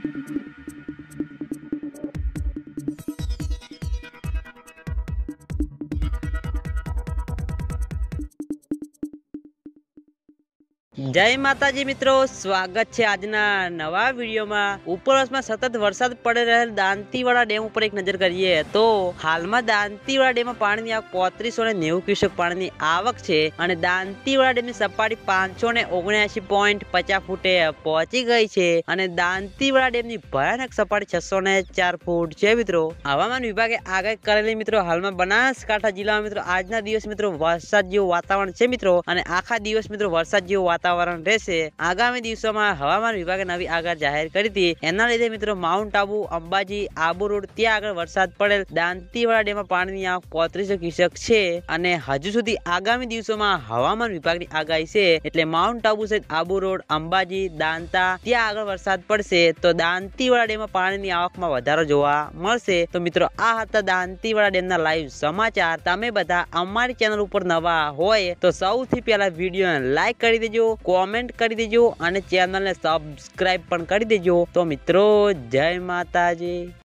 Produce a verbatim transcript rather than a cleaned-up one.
जय माताजी मित्रों, स्वागत है आजना नवा वीडियो में। उपरवास में सतत वरसाद पड़ी रहेल दांतीवाड़ा डेम पर एक नजर करिए तो हाल में दांतीवाड़ा डेम में पानी आवक पैंतीस सौ नेव क्यूसेक पानी आवक है और दांतीवाड़ा डेम की सपाटी पांच सौ ओगणसी पॉइंट पचास फूटे पहुंची गई है और दांतीवाड़ा डेम की भयानक सपाटी छसो ने चार फूट है। मित्रों, हवामान विभागे आगाही करेली मित्रों हाल में बनासकांठा जिला में मित्रों आज दिवस मित्रों वरसाद जेवुं वातावरण है मित्रों और आखा दिवस मित्रों वरसाद जेवुं वातावरण રહેશે। આગામી દિવસોમાં હવામાન વિભાગે નવી આગાહી જાહેર કરી હતી। એના લીધે મિત્રો માઉન્ટ આબુ, અંબાજી, આબુ રોડ ત્યાં આગળ વરસાદ પડેલ દાંતીવાડા ડેમમાં પાણીની આવક પાંત્રીસ ક્યુસેક છે અને હજુ સુધી આગામી દિવસોમાં હવામાન વિભાગની આગાહી છે એટલે માઉન્ટ આબુ સહિત આબુ રોડ, અંબાજી, દાંતા ત્યાં આગળ વરસાદ પડશે તો દાંતીવાડા ડેમમાં પાણીની આવકમાં વધારો જોવા મળશે। તો મિત્રો આ હતા દાંતીવાડા ડેમના લાઈવ સમાચાર। તમે બધા અમારી ચેનલ ઉપર નવા હોય તો સૌથી પહેલા વિડીયોને લાઈક કરી દેજો, कॉमेंट कर दीजो और चैनल ने सब्सक्राइब पण कर दीजो। तो मित्रों जय माताजी।